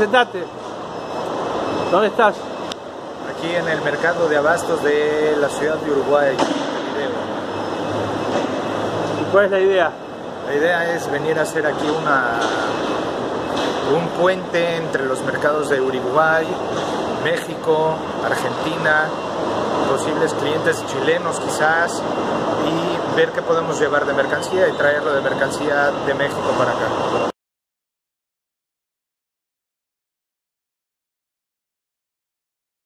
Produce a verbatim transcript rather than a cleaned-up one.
Presentate. ¿Dónde estás? Aquí en el mercado de abastos de la ciudad de Uruguay. ¿Y cuál es la idea? La idea es venir a hacer aquí una, un puente entre los mercados de Uruguay, México, Argentina, posibles clientes chilenos quizás, y ver qué podemos llevar de mercancía y traerlo de mercancía de México para acá.